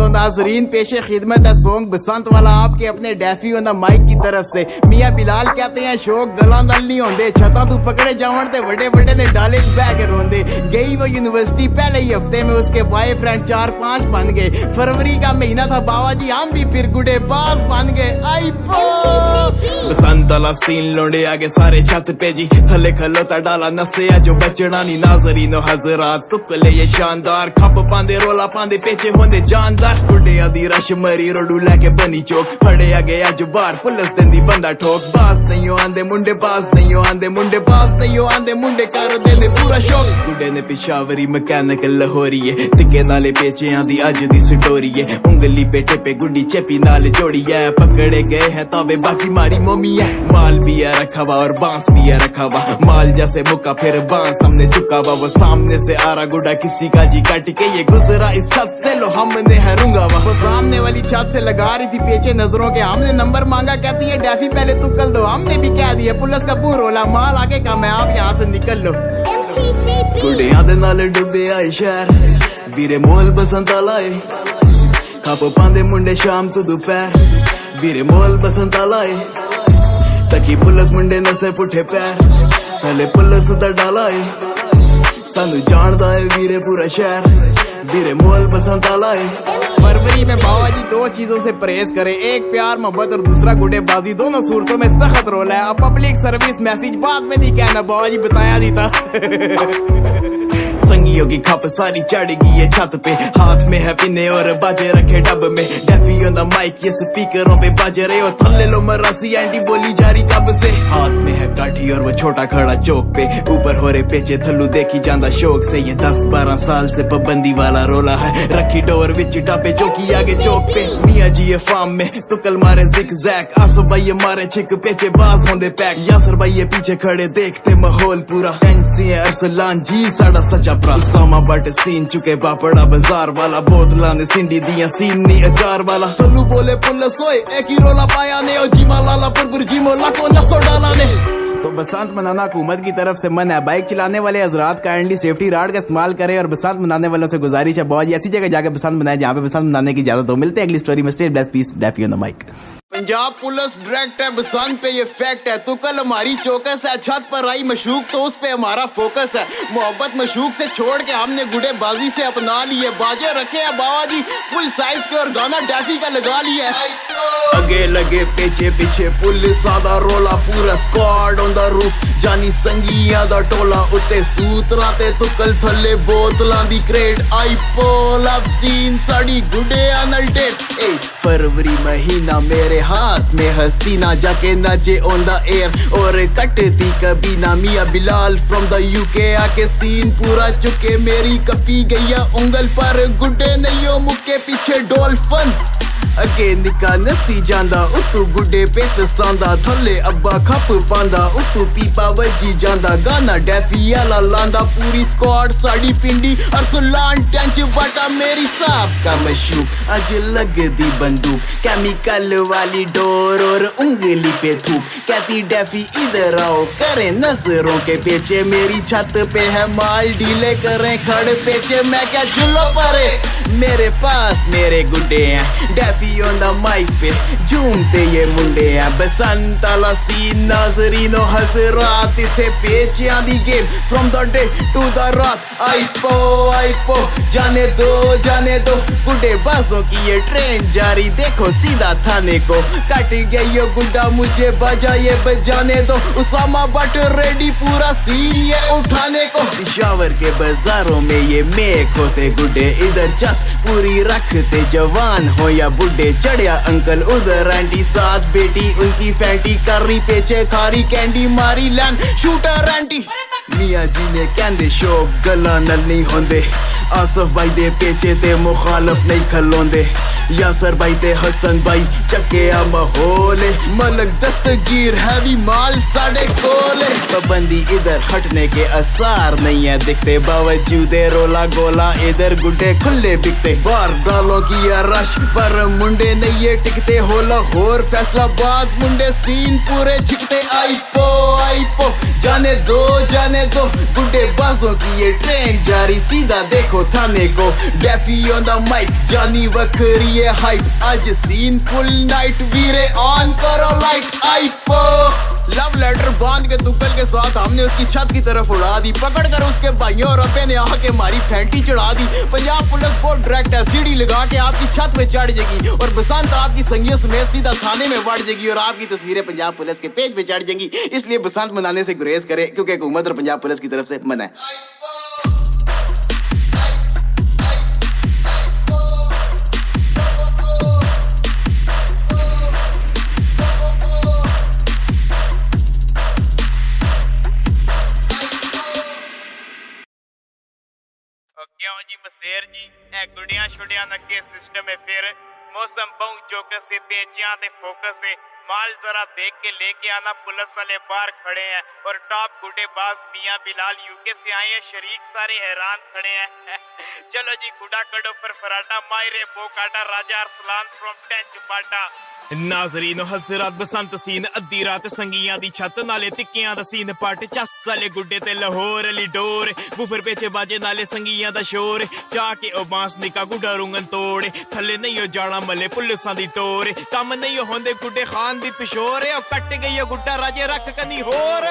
तो नाजरीन पेशे खिदमत है सॉन्ग बसंत वाला आपके अपने डैफी ऑन द माइक की तरफ से। मियां बिलाल कहते हैं शौक गला नल नहीं होंदे, छता तू पकड़े जावन ते बड़े बड़े ने डाले बैग रोंदे। गई वो यूनिवर्सिटी पहले ही हफ्ते में उसके बॉयफ्रेंड 4-5 बन गए। फरवरी का महीना था बाबा जी हम भी फिर गुडे बाज बन गए। आई बसंत वाला सीन लोंडे आगे सारे छत पे जी, थले खलोता डाला नसे जो बचना नहीं नाजरीनो हजरात। तुकले ये शानदार खप पांदे रोला पांदे पेचे होंदे जानदार। गुडे आदि रश मरी रोडू लेके बनी चौक, फड़े आगे अज बार पुलिस देंदी बंदा ठोक। बास नहीं आंदे मुंडे बास नहीं आंदे मुंडे बास नहीं आंदे मुंडे कर देंदे पूरा शौक। गुडे ने पिशावरी मैकेनिकल लाहौरी है, तिके नाले पेचे आंदी अज दी स्टोरी है। उंगली पेटे पे गुड्डी चेपी नाल जोड़ी है, पकड़े गए हैं तावे बाकी मारी मोमी है। माल भी है रखा हुआ और बांस भी है रखा हुआ, माल जैसे मुक्का फिर बांस हमने चुका हुआ। वो सामने से आ रहा गुडा किसी का जी काट के ये गुजरा इस छत से, लो हमने है रूंगा। वो सामने वाली छत से लगा रही थी पेचे नजरों के, हमने नंबर मांगा कहती है डैफी पहले तू कल दो। हमने भी कह दिया पुलिस का पूर रोला माल आगे का मैं आप यहाँ से निकल लो। गुडिया दे नाल डुबे आए शहर वीरे मोल बसंत आए, खापो पांदे मुंडे शाम तो दोपहर वीरे मोल बसंत आए। तकी पुलिस मुंडे नसे पुठे पैर थले पुलिस दा डाला है, सानू जानदा है वीरे पूरा शहर वीरे मोल बसंत आए। फरवरी में बाबा जी 2 चीजों से परहेज करे, एक प्यार मोहब्बत और दूसरा गुडेबाजी। दोनों सूरतों में सख्त रोल है। अब पब्लिक सर्विस मैसेज बाद में नहीं कहना, बाबा जी बताया नहीं था। संगियों की खप सारी चढ़ गई है छत पे, हाथ में है पिने और बाजे रखे डब में। डैफी ऑन द माइक ये स्पीकरों पे बाजे रहे और थल्ले लो मरासी एंटी बोली जारी कब से। हाथ में है काठी और वो छोटा खड़ा चौक पे, ऊपर हो रहे पेचे थल्लू देखी जांदा शौक से। ये 10-12 साल से पाबंदी वाला रोला है, रखी डोर विच टापे चौकी आगे चौक पे। मियां जी ये फार्म में तुकल मारे जिक जैक, आसो भाई ये मारे छिक पेचे बाज होंदे पैक। यासर भाई ये पीछे खड़े देखते माहौल पूरा, कैंसी है अरसलान जी साड़ा सच्चा उसामा बट सीन चुके बापड़ा बाजार वाला, बोतला ने सिंडी दिया सीन नी अचार वाला। तल्लू बोले पुलिस ओए एक ही रोला पाया ने, ओ जीमा लाला पुरपुर जीमो लाखों नसो डाला ने। तो बसंत मनाना हुकूमत की तरफ से मन है। बाइक चलाने वाले हजरात काइंडली सेफ्टी राड का इस्तेमाल करें और बसंत मनाने वालों से गुजारिश है बहुत ऐसी जगह जाकर बसंत मनाए जहाँ पे बसंत मनाने की इजाजत हो। मिलते हैं अगली स्टोरी में। Stay blessed, peace, Daffy on the mic. Punjab police direct है बसंत पे ये फैक्ट है, तो कल हमारी चौकस है। छत पर आई मशूक तो उस पे हमारा फोकस है। मोहब्बत मशूक से छोड़ के हमने गुडेबाजी से अपना लिए, बाजे रखे हैं बाबा जी फुल साइज के और गाना डैफी का लगा लिया। आगे लगे पीछे पीछे पुलिस आधा रोला, पूरा स्क्वाड ऑन द रूफ जानी संगिया दा टोला। उत्ते सूतरा ते तुकल थले बोतलां दी क्रेट, आई पोल I've seen साड़ी गुडे अनल डेट। फरवरी महीना मेरे हाथ में हसीना जाके नाचे ऑन द एयर और कटती कभी ना। मियां बिलाल फ्रॉम द यूके आके सीन पूरा चुके, मेरी कपी गैया उंगल पर गुड्डे नहीं मुक्के पीछे डॉल्फिन। अगे निका नसी जांदा उतू गुड्डे पेट सांदा, थले अब्बा खप पांदा उतू पीपा वजी जांदा। गाना डैफी आला लांदा पूरी स्क्वाड साड़ी पिंडी अरसलान टेंच बटा मेरी साहब का मशूक। आज लग दी बंदूक केमिकल वाली डोर और उंगली पे थूक, कहती डैफी इधर आओ करें नजरों के पेचे। मेरी छत पे है माल डीले करें खड़े पेचे, मैं क्या झुलो परे मेरे पास मेरे गुड्डे हैं। डैफी ऑन द माइक पे झूमते ये मुंडे हैं। बसंत आला सीन नाजरीनो हजरात, इथे पेचियां दी game from the day to the रात। आई पो जाने दो गुड्डे बाजों की ये ट्रेन जारी, देखो सीधा थाने को कट गई यो गुड्डा मुझे बजा ये बजाने दो। उसामा बट रेडी पूरा सी ये उठाने को। पेशावर के बाजारों में ये मेक होते गुड्डे, इधर चस पूरी रखते जवान हो या बुड्ढे। चढ़िया अंकल उधर आंटी साथ बेटी उनकी फैंटी, कर्री पेचे खारी कैंडी मारी लैंड शूटर आंटी। मियां जी ने कहंदे शौक गला नल नहीं होंदे, आसफ भाई दे पेचे ते मुखालफ नहीं खलोंदे। यासर भाई ते हसन भाई चके आ माहौले, मलक दस्तगीर हैवी माल साढ़े कोले। पाबंदी इधर हटने के आसार नहीं है दिखते, बावजूद रोला गोला इधर गुड्डे खुले बिकते। बार डालों की रश पर मुंडे नहीं ये टिकते, हो लाहौर फैसलाबाद मुंडे सीन पूरे छिकते। आई पो जाने दो गुड्डे बाजों की ये ट्रेन जारी, सीधा देखो रखो थाने को। डेफी ऑन द माइक जानी वखरी है हाइप, आज सीन फुल नाइट वीरे ऑन करो लाइट आइपो। लव लेटर बांध के तुक्कल के साथ हमने उसकी छत की तरफ उड़ा दी, पकड़ कर उसके भाइयों और अपने ने आके हमारी फैंटी चढ़ा दी। पंजाब पुलिस बहुत डायरेक्ट है, सीढ़ी लगा के आपकी छत पे चढ़ जाएगी और बसंत आपकी संगियों समेत सीधा थाने में बढ़ जाएगी और आपकी तस्वीरें पंजाब पुलिस के पेज पे चढ़ जाएंगी। इसलिए बसंत मनाने से गुरेज करे क्योंकि हुकूमत और पंजाब पुलिस की तरफ से मना है। क्यों जी मसेर जी, ए गुड़िया छुड़िया नके सिस्टम है, फिर मौसम बहु चौकस से तेजियां ते फोकस है। माल जरा देख के लेके आना, पुलिस वाले बाहर खड़े हैं और टॉप गुडेबाज मियां बिलाल यूके से आए हैं, शरीक सारे हैरान खड़े हैं। चलो जी गुड़ा कड़ो फरफराटा, मायरे बोकाटा, राजा अरसलान फ्रॉम टेंच बाटा। नाजरीनो हजरत बसंत सीन, अद्धी रात संगियां दी छत नाले टिक्कियां दा सीन पट, चस वाले गुड्डे ते लाहौर अली डोर, बुफर पेचे बाजे नाले संगियां दा शोर, चाह के ओ बांस निका गुड्डा रुंगन तोड़े, थल्ले नहीं हो जाना मले पुलिसां दी टोर, कम नहीं हो होंदे गुड्डे खान दी पिशोर, ओ कट गई गुड्डा राजे रख कनी होर।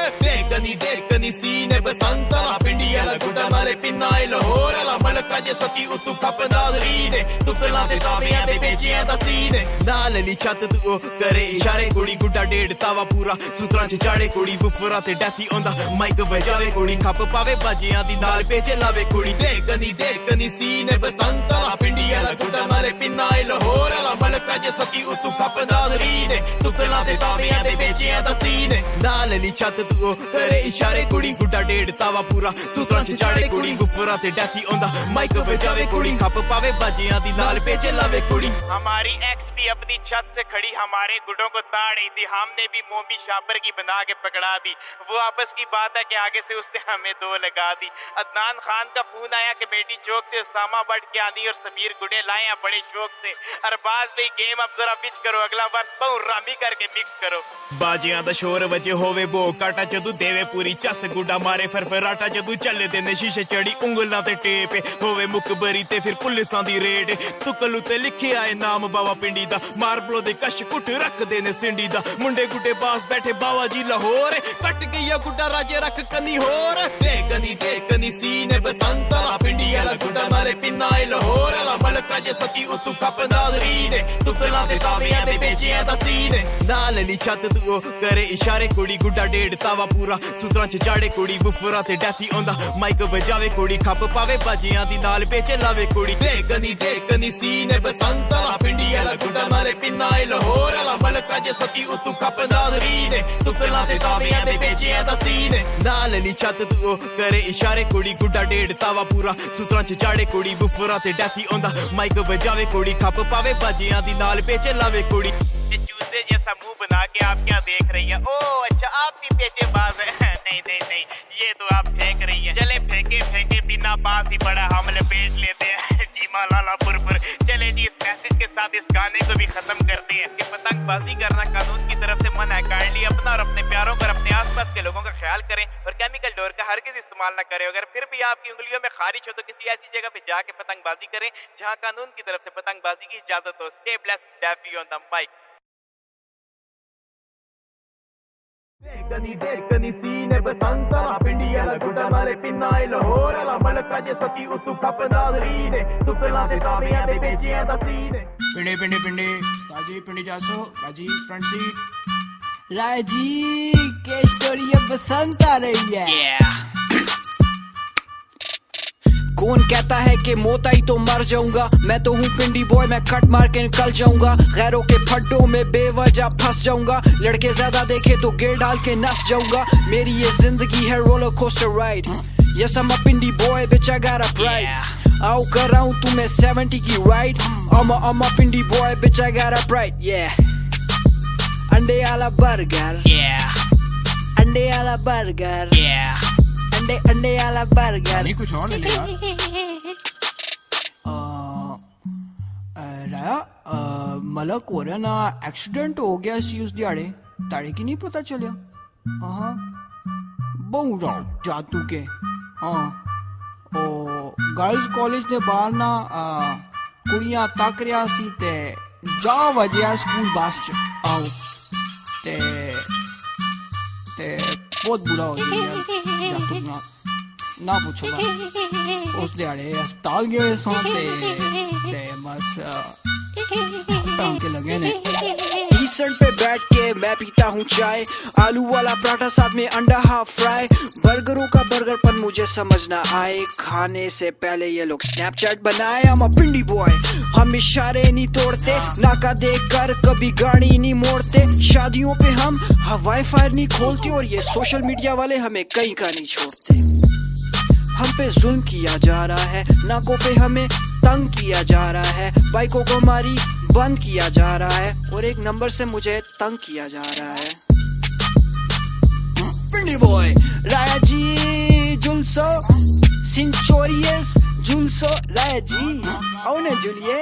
देख कनी सीने बसंत ला पिंडी वाला गुड्डा नाले पिन्ना लाहौर अला मलक राजे सती उतु कप नाजरीने, तुकला दे ताबियां दे बेचियां दा सीने, नाल अली छत तू करे इशारे, कुड़ी गुड्डा डेढ़ तावा पूरा सूत्रा च चाड़े, कुड़ी बुफरा ते डैफी ओंदा माइक बजावे, कुड़ी खप पावे बाजियां दी नाल पेचे लावे, कुड़ी देख कनी सीने बसंत ला पिंडी वाला गुड्डा नाले पिन्ना लाहौर अला मलक राजे सती उतु कप नाजरीने, तुकला दे ताबियां दे बेचियां दा सीने, नाल अली छत तू करे इशारे, कुड़ी गुड्डा डेढ़ तावा पूरा सूत्रा च चाड़े, कुड़ी बुफरा ते डैफी ओंदा माइक बजावे, कुड़ी खप पावे बाजियां दी नाल पेचे लावे, कुड़ी हमारी एक्स भी अपनी छत से खड़ी हमारे गुडों को ताड़ रही थी, हमने भी मोमी शापर की बना के पकड़ा दी। वो आपस की बात है कि आगे से उसने हमें दो लगा दी। अदनान खान का फोन आया कि बेटी चौक से उसामा बट के आनी और समीर गुडे लाए हैं बड़े शौक से। अरबाज भाई गेम अब जरा पिच करो, अगला वर्ष बहु रामी करके मिक्स करो। बाजियां दा शोर वजे होवे वो काटा, जदू देवे पूरी चस गुडा मारे फरफराटा, जदू चले देने शीशे चढ़ी उंगलां ते टेप, होवे मुकबरी ते फिर पुलिसां दी रेड, तुकल उते लिखे आए नाम बावा पिंडी दा, मार्बलो दे कश कुट रख देने सिंडी दा, मुंडे गुड्डे बास बैठे बावा जी लाहौर, कट गया गुड्डा राजे रख कनी होर। देख कनी सीने बसंत ला पिंडी वाला गुड्डा नाले पिन्ना लाहौर अला मलक राजे सती उतु कप नाजरीने, तुकला दे ताबियां दे बेचियां दा सीने, नाल अली छत तू करे इशारे, कुड़ी गुड्डा डेढ़ तावा पूरा सूत्रा च चाड़े, कुड़ी बुफरा ते डैफी ओंदा माइक बजावे, कुड़ी खप पावे बाजियां दी नाल पेचे लावे, कुड़ी देख कनी सीने बसंत ला पिंडी वाला गुड्डा नाले पिन्ना लाहौर अला मलक राजे सती उतु कप नाजरीने, तुकला दे ताबियां दे बेचियां दा सीने, नाल अली छत तू करे इशारे, कुड़ी गुड्डा डेढ़ तावा पूरा सूत्रा च चाड़े, कुड़ी बुफरा ते डैफी ओंदा माइक बजावे, कुड़ी खप पावे बाजियां दी नाल पेचे लावे, कुड़ी चूजे जैसा मुंह बना के आप क्या देख रही है? ओ अच्छा आप भी पेचे बाज है। नहीं ये तो आप फेंक रही है। चले फेंके बिना बांस ही पड़ा हम लपेट लेते हैं। जी माला पुरपुर। चले जी इस मैसेज के साथ इस गाने को भी खत्म करते हैं कि पतंगबाजी करना कानून की तरफ से मना है। काइंडली अपना और अपने प्यारों और अपने आसपास के लोगों का ख्याल करें और केमिकल डोर का हरगिज इस्तेमाल न करें। अगर फिर भी आपकी उंगलियों में खारिश हो तो किसी ऐसी जगह पे जाके पतंगबाजी करें जहां कानून की तरफ से पतंगबाजी की इजाजत हो। Stay blessed, Daffy on the mic. कनी सीने बसंत ला पिंडी वाला गुड्डा नाले पिन्ना लाहौर अला मलक राजे सती उतु कप नाजरीने, तुकला दे ताबियां दे बेचियां दा सीने। पिंडी ताजी पिंडी जासो राजी फ्रंट सीट। राजी के स्टोरी बसंत आ रही है। कौन कहता है कि मौत आई तो मर जाऊंगा, मैं तो हूँ पिंडी बॉय, मैं कट मार के निकल जाऊंगा। गैरों के फड्डों में बेवजह फंस जाऊंगा, लड़के ज्यादा देखे तो गिर डाल के नस जाऊंगा। मेरी ये जिंदगी है roller coaster ride. Yes I'm a pindi boy, bitch I got a pride। आओ कराऊं तुम्हें 70 की ride. I'm a pindi boy, bitch I got a pride। Yeah अंडे वाला बर्गर। Yeah अंडे वाला बर्गर। Yeah अंडे वाला बर्गर। नहीं कुछ और ले ले यार। राया मलक हो रहा ना एक्सीडेंट हो गया सी उस दिहाड़े, ताड़े की नहीं पता चलिया। हाँ बहु जातू के। हाँ ओ गर्ल्स कॉलेज दे बाहर ना कुड़ियां तक रहा सी ते जा वजया स्कूल बस च आओ ते बहुत बुरा हो गया ना पूछो बस उस दिहाड़े अस्पताल गए सां ते बस टांके लगे ने। ईसण पे बैठ के मैं पीता हूँ चाय, आलू वाला पराठा साथ में अंडा हाफ फ्राई, बर्गरों का बर्गरपन मुझे समझ ना आए, खाने से पहले ये लोग स्नैपचैट बनाए। हम अ पिंडी बॉय, हम इशारे नहीं तोड़ते, नाका देख कर कभी गाड़ी नहीं मोड़ते, शादियों पे हम वाईफाई नहीं खोलते और ये सोशल मीडिया वाले हमें कहीं का नहीं छोड़ते। हम पे जुल्म किया जा रहा है, नाकों पे हमें तंग किया जा रहा है, बाइकों को हमारी बंद किया जा रहा है और एक नंबर से मुझे तंग किया जा रहा है। पिंडी बॉय राया जी जुलसो सिंचोरियस जुलसो राया जी आओ ना जुलिए।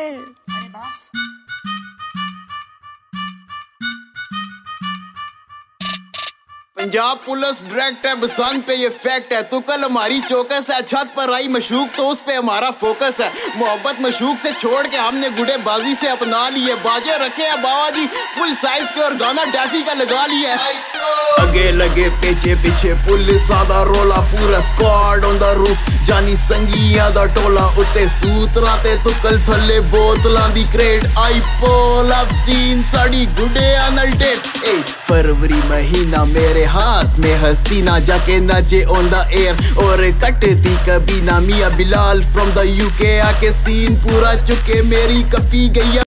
पंजाब पुलिस डायरेक्ट है बसंत पे ये फैक्ट है, तो कल हमारी चौकस है, छत पर आई मशूक तो उस पे हमारा फोकस है, मोहब्बत मशूक से छोड़ के हमने गुडे बाजी से अपना लिए, बाजे रखे हैं बाबा जी फुल साइज के और गाना डैफी का लगा लिया है। आगे लगे पीछे पीछे पुलिस आदा रोला, पूरा स्क्वाड ऑन द रूफ, जानी संगिया दा टोला, उत्ते सूतरां ते तुकल थल्ले बोतलां दी क्रेट, आई पोल ऑफ सीन साड़ी गुडे नाल डेट। फरवरी महीना मेरे हाथ में हसीना जाके नाचे ऑन द एयर और कटती कभी ना मियां बिलाल फ्रॉम द यूके आके सीन पूरा चुके मेरी कपी गई।